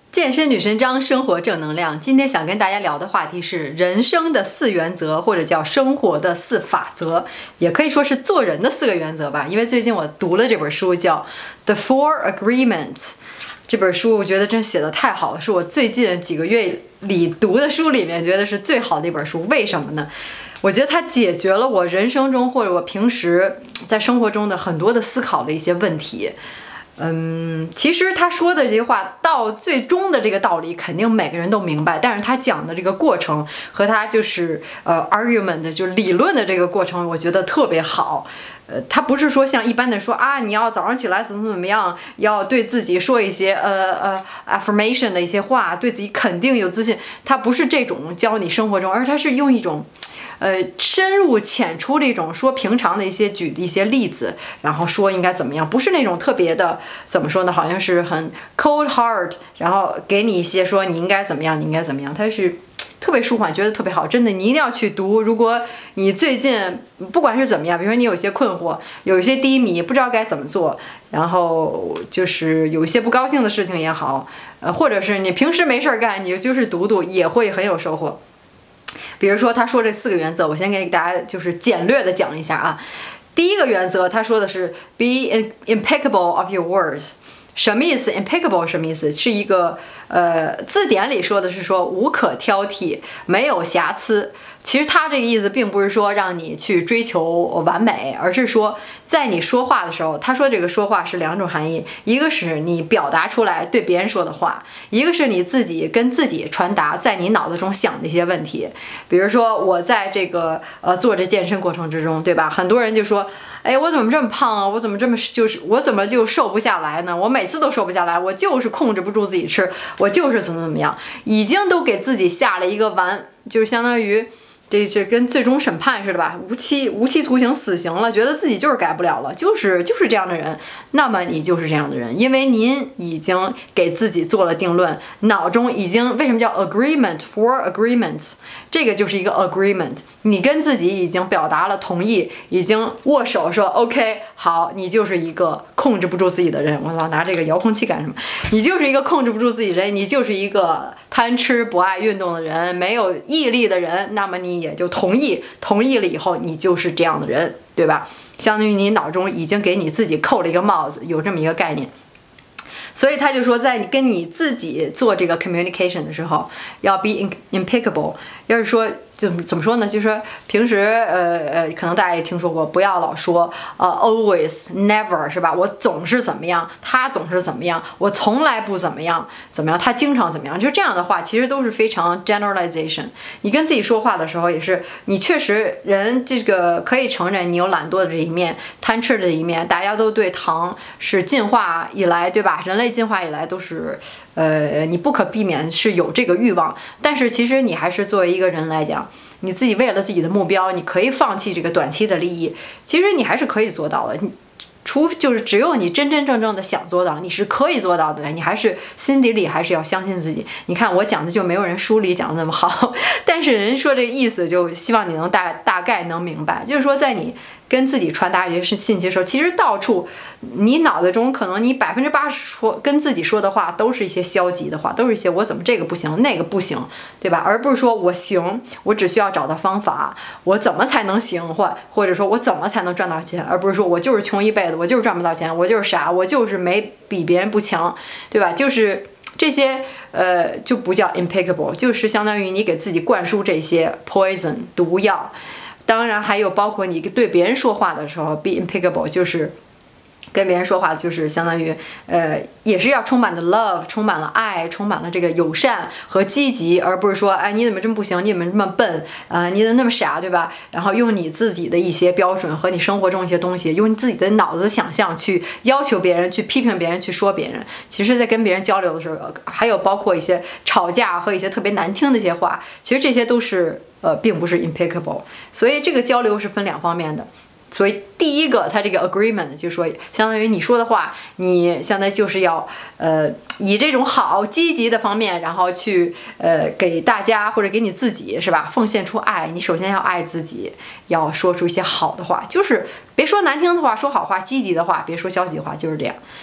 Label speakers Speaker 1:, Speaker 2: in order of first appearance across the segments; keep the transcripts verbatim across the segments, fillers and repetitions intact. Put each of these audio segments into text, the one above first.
Speaker 1: 健身女神张，生活正能量。今天想跟大家聊的话题是人生的四原则，或者叫生活的四法则，也可以说是做人的四个原则吧。因为最近我读了这本书，叫《The Four Agreements》。这本书我觉得真写得太好了，是我最近几个月里读的书里面觉得是最好的一本书。为什么呢？我觉得它解决了我人生中或者我平时在生活中的很多的思考的一些问题。嗯，其实他说的这些话到最终的这个道理肯定每个人都明白，但是他讲的这个过程和他就是呃 argument 就是理论的这个过程，我觉得特别好。呃，他不是说像一般的说啊，你要早上起来怎么怎么样，要对自己说一些呃呃 affirmation 的一些话，对自己肯定有自信。他不是这种教你生活中，而他是用一种呃，深入浅出的一种说平常的一些举的一些例子，然后说应该怎么样，不是那种特别的怎么说呢，好像是很 cold hard， 然后给你一些说你应该怎么样，你应该怎么样，它是特别舒缓，觉得特别好，真的，你一定要去读。如果你最近不管是怎么样，比如说你有一些困惑，有一些低迷，不知道该怎么做，然后就是有一些不高兴的事情也好，呃，或者是你平时没事干，你就是读读也会很有收获。比如说他说这四个原则，我先给大家就是简略的讲一下啊。第一个原则他说的是 be impeccable of your words， 什么意思？ impeccable 什么意思？是一个呃字典里说的是说无可挑剔，没有瑕疵。其实他这个意思并不是说让你去追求完美，而是说在你说话的时候，他说这个说话是两种含义，一个是你表达出来对别人说的话，一个是你自己跟自己传达在你脑子中想的一些问题。比如说我在这个呃做这健身过程之中，对吧？很多人就说，哎，我怎么这么胖啊？我怎么这么就是我怎么就瘦不下来呢？我每次都瘦不下来，我就是控制不住自己吃，我就是怎么怎么样，已经都给自己下了一个完，就是相当于。这是跟最终审判似的吧，无期无期徒刑、死刑了，觉得自己就是改不了了，就是就是这样的人，那么你就是这样的人，因为您已经给自己做了定论，脑中已经为什么叫 agreement for agreements， 这个就是一个 agreement， 你跟自己已经表达了同意，已经握手说 OK， 好，你就是一个控制不住自己的人，我老拿这个遥控器干什么？你就是一个控制不住自己的人，你就是一个贪吃不爱运动的人，没有毅力的人，那么你也就同意，同意了以后，你就是这样的人，对吧？相当于你脑中已经给你自己扣了一个帽子，有这么一个概念。所以他就说，在你跟你自己做这个 communication 的时候，要 be impeccable。要是说怎么怎么说呢？就是说平时呃呃，可能大家也听说过，不要老说呃 always never 是吧？我总是怎么样，他总是怎么样，我从来不怎么样，怎么样，他经常怎么样，就这样的话，其实都是非常 generalization。你跟自己说话的时候，也是你确实人这个可以承认你有懒惰的这一面，贪吃的这一面，大家都对糖是进化以来，对吧？人类进化以来都是。呃，你不可避免是有这个欲望，但是其实你还是作为一个人来讲，你自己为了自己的目标，你可以放弃这个短期的利益，其实你还是可以做到的。你除就是只有你真真正正的想做到，你是可以做到的，你还是心底里还是要相信自己。你看我讲的就没有人书里讲的那么好，但是人说这个意思就希望你能大大概能明白，就是说在你跟自己传达一些信息的时候，其实到处你脑袋中可能你百分之八十说跟自己说的话都是一些消极的话，都是一些我怎么这个不行那个不行，对吧？而不是说我行，我只需要找到方法，我怎么才能行，或或者说我怎么才能赚到钱，而不是说我就是穷一辈子，我就是赚不到钱，我就是傻，我就是没比别人不强，对吧？就是这些呃就不叫 impeccable， 就是相当于你给自己灌输这些 poison 毒药。当然还有包括你对别人说话的时候 be impeccable， 就是跟别人说话就是相当于呃也是要充满的 love， 充满了爱，充满了这个友善和积极，而不是说哎你怎么这么不行，你怎么这么笨啊、呃、你怎么那么傻，对吧？然后用你自己的一些标准和你生活中一些东西，用你自己的脑子想象去要求别人，去批评别人，去说别人。其实在跟别人交流的时候，还有包括一些吵架和一些特别难听的一些话，其实这些都是呃并不是 impeccable。所以这个交流是分两方面的。所以第一个，它这个 agreement 就是说，相当于你说的话，你相当于就是要呃以这种好积极的方面，然后去呃给大家或者给你自己是吧，奉献出爱。你首先要爱自己，要说出一些好的话，就是别说难听的话，说好话，积极的话，别说消极话，就是这样。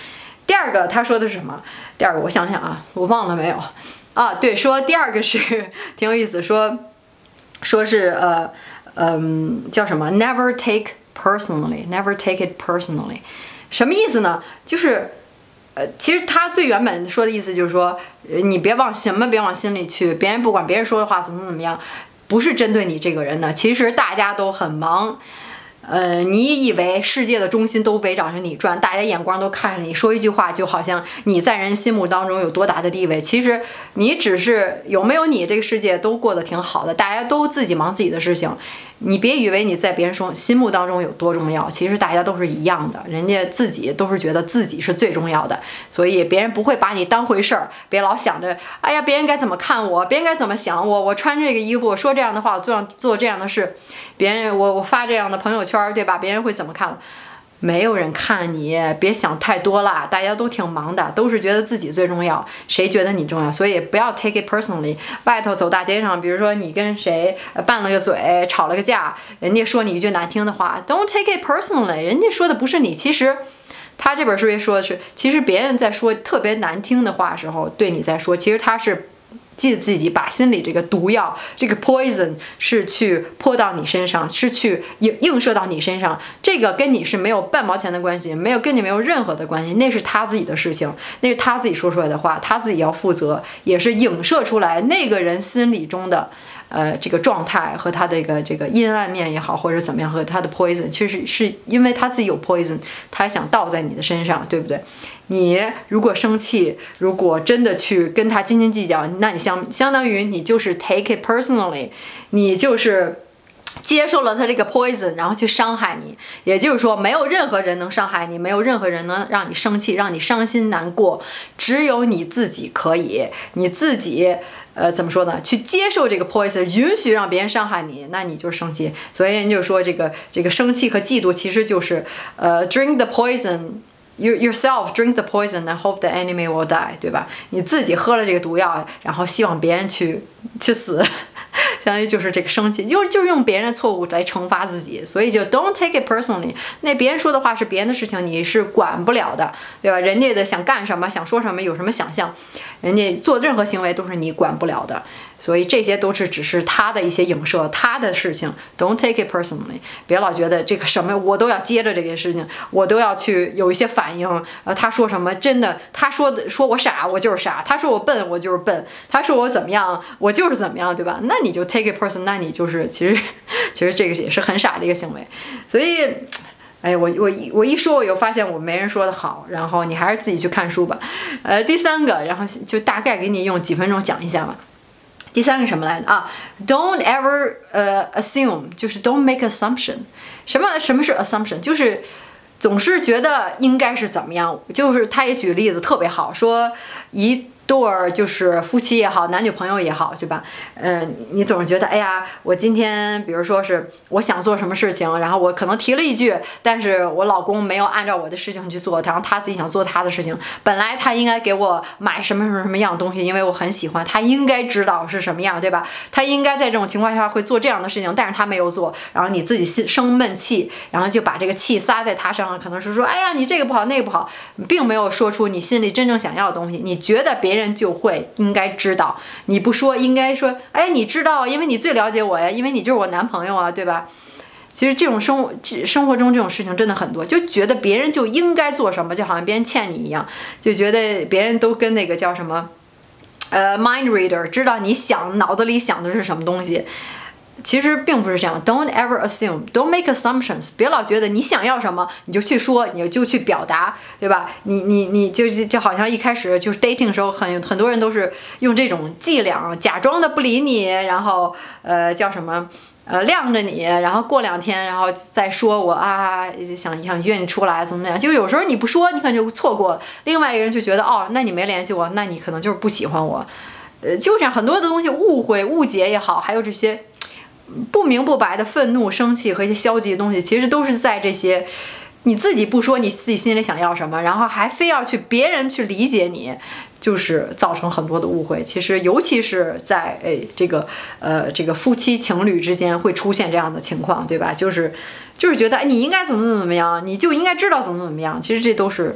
Speaker 1: 第二个他说的是什么？第二个我想想啊，我忘了没有啊？对，说第二个是挺有意思，说说是呃嗯叫什么 ？Never take personally，never take it personally， 什么意思呢？就是呃，其实他最原本说的意思就是说，呃、你别往什么别往心里去，别人不管别人说的话怎么怎么样，不是针对你这个人的，其实大家都很忙。呃，你以为世界的中心都围绕着你转，大家眼光都看着你，说一句话就好像你在人心目当中有多大的地位。其实你只是有没有你，这个世界都过得挺好的，大家都自己忙自己的事情。你别以为你在别人说心目当中有多重要，其实大家都是一样的，人家自己都是觉得自己是最重要的，所以别人不会把你当回事儿。别老想着，哎呀，别人该怎么看我，别人该怎么想我，我穿这个衣服，我说这样的话，我做做这样的事，别人我我发这样的朋友圈，对吧？别人会怎么看我？没有人看你，别想太多了，大家都挺忙的，都是觉得自己最重要，谁觉得你重要？所以不要 take it personally。外头走大街上，比如说你跟谁拌了个嘴，吵了个架，人家说你一句难听的话 ，don't take it personally， 人家说的不是你，其实。他这本书也说的是，其实别人在说特别难听的话的时候，对你在说，其实他是记自己把心里这个毒药，这个 poison 是去泼到你身上，是去映映射到你身上，这个跟你是没有半毛钱的关系，没有跟你没有任何的关系，那是他自己的事情，那是他自己说出来的话，他自己要负责，也是影射出来那个人心里中的。呃，这个状态和他的这个这个阴暗面也好，或者怎么样，和他的 poison， 其实是因为他自己有 poison， 他想倒在你的身上，对不对？你如果生气，如果真的去跟他斤斤计较，那你相相当于你就是 take it personally， 你就是接受了他这个 poison， 然后去伤害你。也就是说，没有任何人能伤害你，没有任何人能让你生气，让你伤心难过，只有你自己可以，你自己。呃，怎么说呢？去接受这个 poison， 允许让别人伤害你，那你就生气。所以人就说，这个这个生气和嫉妒其实就是呃 ，drink the poison。You yourself drink the poison and hope the enemy will die， 对吧？你自己喝了这个毒药，然后希望别人去去死，相当于就是这个生气，就就是用别人的错误来惩罚自己，所以就 don't take it personally。那别人说的话是别人的事情，你是管不了的，对吧？人家的想干什么，想说什么，有什么想象，人家做任何行为都是你管不了的。所以这些都是只是他的一些影射，他的事情 ，don't take it personally。别老觉得这个什么我都要接着这个事情，我都要去有一些反应。呃，他说什么真的，他说的说我傻，我就是傻；他说我笨，我就是笨；他说我怎么样，我就是怎么样，对吧？那你就 take it personal， 那你就是其实其实这个也是很傻的一个行为。所以。哎，我我我一说，我又发现我没人说的好，然后你还是自己去看书吧。呃，第三个，然后就大概给你用几分钟讲一下吧。第三个什么来着啊 ？Don't ever 呃、uh, assume， 就是 don't make assumption。什么什么是 assumption？ 就是总是觉得应该是怎么样。就是他也举例子特别好，说一。对儿就是夫妻也好，男女朋友也好，对吧？嗯、呃，你总是觉得，哎呀，我今天比如说是我想做什么事情，然后我可能提了一句，但是我老公没有按照我的事情去做，然后他自己想做他的事情。本来他应该给我买什么什么什么样的东西，因为我很喜欢，他应该知道是什么样，对吧？他应该在这种情况下会做这样的事情，但是他没有做，然后你自己心生闷气，然后就把这个气撒在他身上，可能是说，哎呀，你这个不好，那个不好，并没有说出你心里真正想要的东西。你觉得别人。别人就会应该知道，你不说应该说，哎，你知道，因为你最了解我呀，因为你就是我男朋友啊，对吧？其实这种生活生活中这种事情真的很多，就觉得别人就应该做什么，就好像别人欠你一样，就觉得别人都跟那个叫什么，呃 ，mind reader， 知道你想脑子里想的是什么东西。其实并不是这样 ，Don't ever assume, don't make assumptions。别老觉得你想要什么你就去说，你就去表达，对吧？你你你就就好像一开始就是 dating 的时候，很很多人都是用这种伎俩，假装的不理你，然后呃叫什么呃晾着你，然后过两天然后再说我啊想想约你出来怎么怎么样。就有时候你不说，你可能就错过了。另外一个人就觉得哦，那你没联系我，那你可能就是不喜欢我。呃，就这样很多的东西，误会、误解也好，还有这些。不明不白的愤怒、生气和一些消极的东西，其实都是在这些你自己不说你自己心里想要什么，然后还非要去别人去理解你，就是造成很多的误会。其实尤其是在诶这个呃这个夫妻情侣之间会出现这样的情况，对吧？就是就是觉得你应该怎么怎么怎么样，你就应该知道怎么怎么样。其实这都是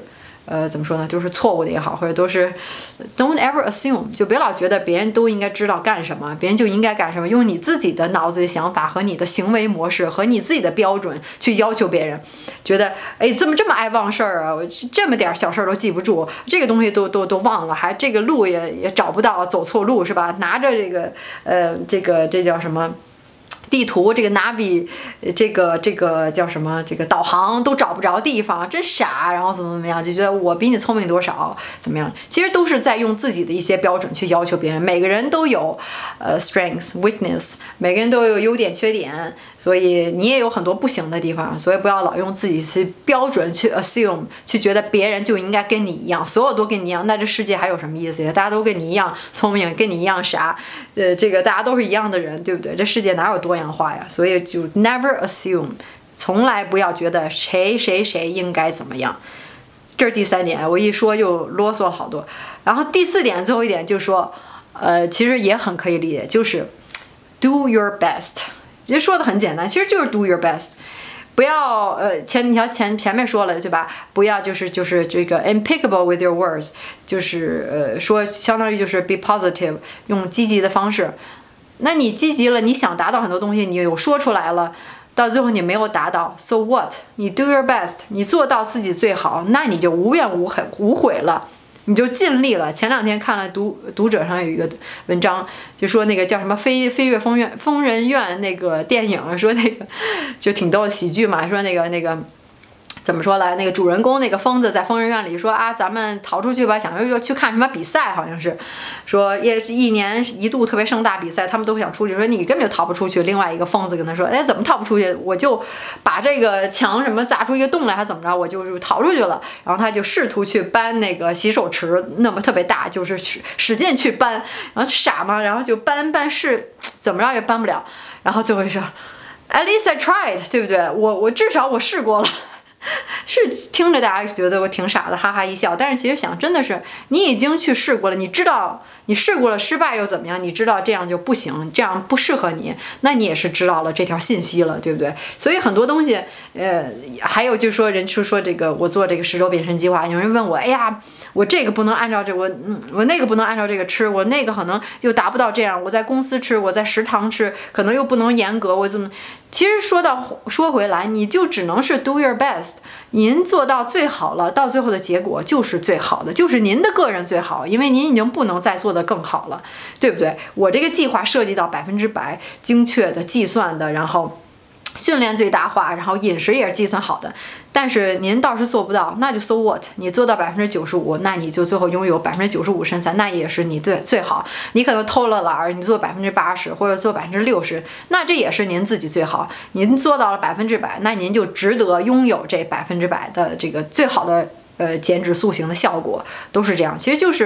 Speaker 1: 呃，怎么说呢，就是错误的也好，或者都是 don't ever assume， 就别老觉得别人都应该知道干什么，别人就应该干什么，用你自己的脑子里想法和你的行为模式和你自己的标准去要求别人，觉得哎，怎么这么爱忘事儿啊？我这么点小事儿都记不住，这个东西都都都忘了，还这个路也也找不到，走错路是吧？拿着这个呃，这个这叫什么？地图这个 Navi， 这个这个叫什么？这个导航都找不着地方，真傻。然后怎么怎么样，就觉得我比你聪明多少？怎么样？其实都是在用自己的一些标准去要求别人。每个人都有呃 strengths weakness， 每个人都有优点缺点，所以你也有很多不行的地方。所以不要老用自己去标准去 assume， 去觉得别人就应该跟你一样，所有都跟你一样，那这世界还有什么意思呀？大家都跟你一样聪明，跟你一样傻，呃，这个大家都是一样的人，对不对？这世界哪有多样化呀？所以就 never assume， 从来不要觉得谁谁谁应该怎么样。这是第三点，我一说又啰嗦了好多。然后第四点，最后一点就是说，呃，其实也很可以理解，就是 do your best。其实说的很简单，其实就是 do your best。不要呃前你要前前面说了对吧？不要就是就是这个 impeccable with your words， 就是呃说相当于就是 be positive， 用积极的方式。那你积极了，你想达到很多东西，你有说出来了，到最后你没有达到 ，so what？ 你 do your best， 你做到自己最好，那你就无怨无悔无悔了。你就尽力了。前两天看了读读者上有一个文章，就说那个叫什么飞飞越疯院疯人院那个电影，说那个就挺逗的喜剧嘛，说那个那个。怎么说来？那个主人公那个疯子在疯人院里说啊，咱们逃出去吧，想要要去看什么比赛，好像是说也一年一度特别盛大比赛，他们都想出去，说你根本就逃不出去。另外一个疯子跟他说，哎，怎么逃不出去？我就把这个墙什么砸出一个洞来，还怎么着，我就逃出去了。然后他就试图去搬那个洗手池，那么特别大，就是使劲去搬，然后傻嘛，然后就搬搬试，怎么着也搬不了。然后最后说 ，At least I tried， 对不对？我我至少我试过了。是听着大家觉得我挺傻的，哈哈一笑。但是其实想，真的是你已经去试过了，你知道你试过了失败又怎么样？你知道这样就不行，这样不适合你，那你也是知道了这条信息了，对不对？所以很多东西，呃，还有就是说，人就说这个我做这个十周变身计划，有人问我，哎呀，我这个不能按照这我嗯我那个不能按照这个吃，我那个可能又达不到这样，我在公司吃，我在食堂吃，可能又不能严格，我怎么？其实说到说回来，你就只能是 do your best， 您做到最好了，到最后的结果就是最好的，就是您的个人最好，因为您已经不能再做得更好了，对不对？我这个计划涉及到百分之百精确的计算的，然后训练最大化，然后饮食也是计算好的，但是您倒是做不到，那就 so what？ 你做到百分之九十五，那你就最后拥有百分之九十五身材，那也是你最最好。你可能偷了懒儿，你做百分之八十或者做百分之六十，那这也是您自己最好。您做到了百分之百，那您就值得拥有这百分之百的这个最好的呃减脂塑形的效果，都是这样。其实就是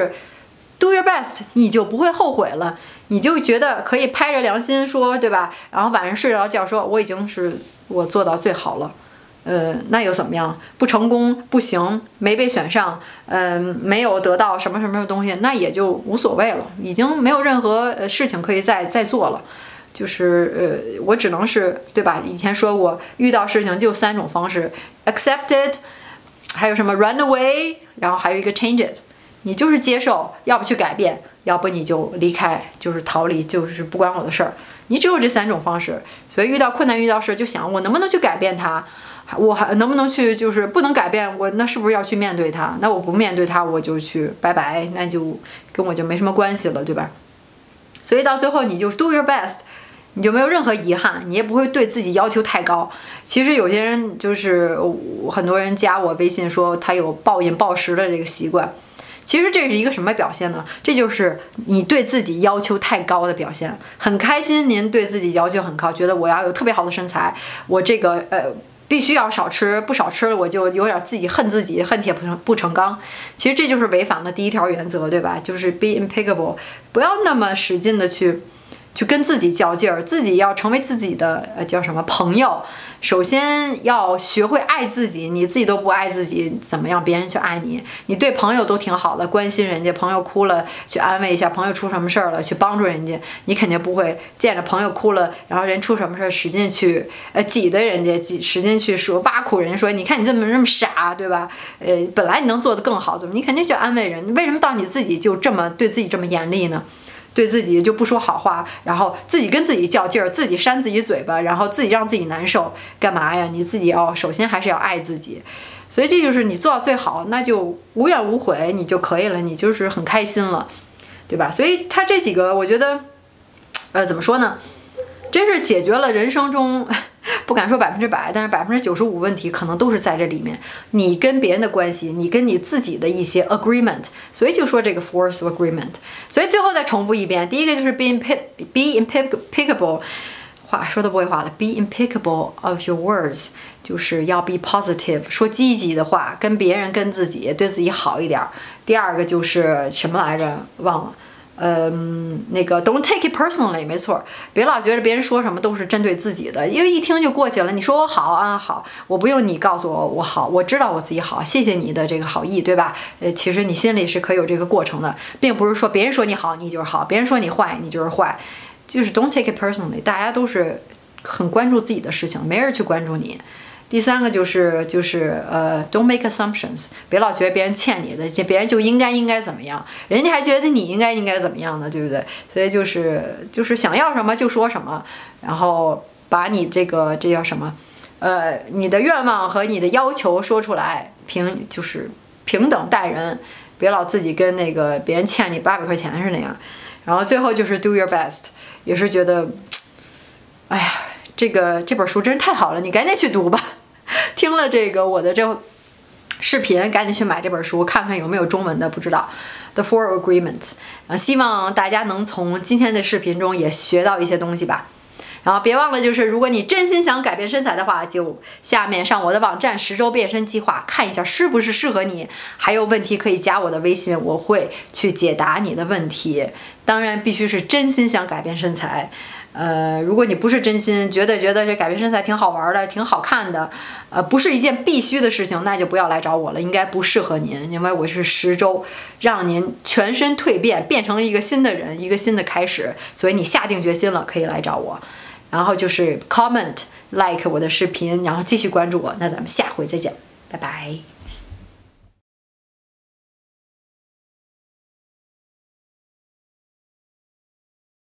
Speaker 1: do your best， 你就不会后悔了。你就觉得可以拍着良心说，对吧？然后晚上睡着觉说，我已经是我做到最好了，呃，那又怎么样？不成功不行，没被选上，嗯、呃，没有得到什么什么东西，那也就无所谓了，已经没有任何事情可以再再做了。就是呃，我只能是对吧？以前说过，遇到事情就三种方式 ：accept it， 还有什么 run away， 然后还有一个 change it。你就是接受，要不去改变，要不你就离开，就是逃离，就是不关我的事儿。你只有这三种方式，所以遇到困难、遇到事就想我能不能去改变它，我还能不能去，就是不能改变我，那是不是要去面对它？那我不面对它，我就去拜拜，那就跟我就没什么关系了，对吧？所以到最后你就 do your best， 你就没有任何遗憾，你也不会对自己要求太高。其实有些人就是很多人加我微信说他有暴饮暴食的这个习惯。其实这是一个什么表现呢？这就是你对自己要求太高的表现。很开心您对自己要求很高，觉得我要有特别好的身材，我这个呃必须要少吃，不少吃了我就有点自己恨自己，恨铁不成不成钢。其实这就是违反了第一条原则，对吧？就是 be impeccable， 不要那么使劲的去去跟自己较劲儿，自己要成为自己的呃叫什么朋友。 首先要学会爱自己，你自己都不爱自己，怎么样别人去爱你？你对朋友都挺好的，关心人家，朋友哭了去安慰一下，朋友出什么事儿了去帮助人家，你肯定不会见着朋友哭了，然后人出什么事儿使劲去呃挤兑人家，挤使劲去说挖苦人家，说你看你这么这么傻，对吧？呃，本来你能做得更好，怎么你肯定去安慰人？为什么到你自己就这么对自己这么严厉呢？对自己就不说好话，然后自己跟自己较劲儿，自己扇自己嘴巴，然后自己让自己难受，干嘛呀？你自己要首先还是要爱自己，所以这就是你做到最好，那就无怨无悔，你就可以了，你就是很开心了，对吧？所以他这几个，我觉得，呃，怎么说呢？真是解决了人生中不敢说百分之百，但是百分之九十五问题可能都是在这里面。你跟别人的关系，你跟你自己的一些 agreement， 所以就说这个 force of agreement。所以最后再重复一遍，第一个就是 be be impeccable， 话说的不会话了 ，be impeccable of your words， 就是要 be positive， 说积极的话，跟别人跟自己对自己好一点。第二个就是什么来着？忘了。嗯，那个 don't take it personally， 没错，别老觉得别人说什么都是针对自己的，因为一听就过去了。你说我好啊，好，我不用你告诉我我好，我知道我自己好，谢谢你的这个好意，对吧？呃，其实你心里是可有这个过程的，并不是说别人说你好你就是好，别人说你坏你就是坏，就是 don't take it personally， 大家都是很关注自己的事情，没人去关注你。第三个就是就是呃 ，don't make assumptions， 别老觉得别人欠你的，别人就应该应该怎么样，人家还觉得你应该应该怎么样呢，对不对？所以就是就是想要什么就说什么，然后把你这个这叫什么，呃，你的愿望和你的要求说出来，平就是平等待人，别老自己跟那个别人欠你八百块钱是那样。然后最后就是 do your best， 也是觉得，哎呀。这个这本书真是太好了，你赶紧去读吧。听了这个我的这视频，赶紧去买这本书，看看有没有中文的，不知道。The Four Agreements， 啊，希望大家能从今天的视频中也学到一些东西吧。然后别忘了，就是如果你真心想改变身材的话，就下面上我的网站十周变身计划看一下是不是适合你。还有问题可以加我的微信，我会去解答你的问题。当然必须是真心想改变身材。呃，如果你不是真心觉得觉得这改变身材挺好玩的，挺好看的，呃，不是一件必须的事情，那就不要来找我了，应该不适合您，因为我是十周让您全身蜕变，变成了一个新的人，一个新的开始，所以你下定决心了，可以来找我。然后就是 comment like 我的视频，然后继续关注我，那咱们下回再见，拜拜。